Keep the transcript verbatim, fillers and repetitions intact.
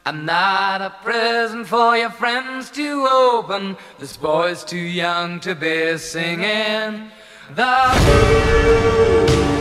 I'm not a present for your friends to open. This boy's too young to be singing the blues.